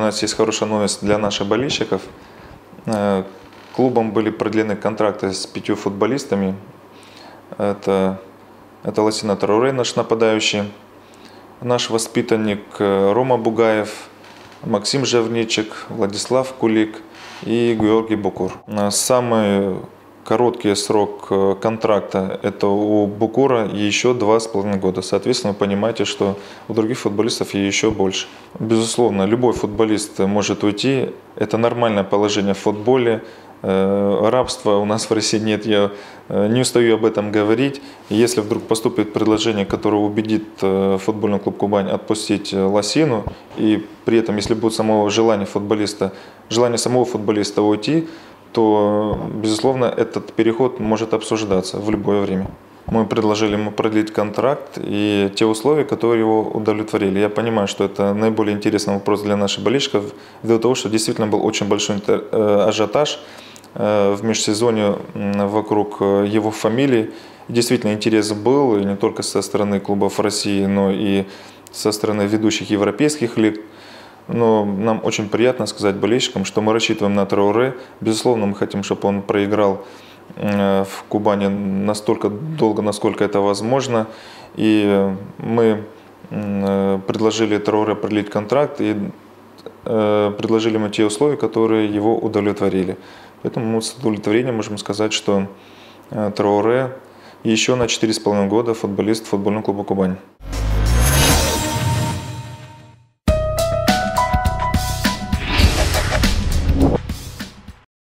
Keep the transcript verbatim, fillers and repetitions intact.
нас есть хорошая новость для наших болельщиков. Клубом были продлены контракты с пятью футболистами. Это, это Лассина Трауре, наш нападающий, наш воспитанник Рома Бугаев, Максим Жавничек, Владислав Кулик и Георгий Букур. Самый короткий срок контракта – это у Букура еще два с половиной года. Соответственно, вы понимаете, что у других футболистов еще больше. Безусловно, любой футболист может уйти. Это нормальное положение в футболе. Рабства у нас в России нет, я не устаю об этом говорить. Если вдруг поступит предложение, которое убедит футбольный клуб «Кубань» отпустить Лассину, и при этом, если будет самого желания футболиста, желание самого футболиста уйти, то, безусловно, этот переход может обсуждаться в любое время. Мы предложили ему продлить контракт и те условия, которые его удовлетворили. Я понимаю, что это наиболее интересный вопрос для наших болельщиков, ввиду того, что действительно был очень большой ажиотаж в межсезонье вокруг его фамилии. Действительно интерес был, и не только со стороны клубов России, но и со стороны ведущих европейских лиг. Но нам очень приятно сказать болельщикам, что мы рассчитываем на Трауре. Безусловно, мы хотим, чтобы он проиграл в Кубани настолько долго, насколько это возможно. И мы предложили Трауре продлить контракт и предложили ему те условия, которые его удовлетворили. Поэтому мы с удовлетворением можем сказать, что Трауре еще на четыре с половиной года футболист футбольного клуба «Кубань».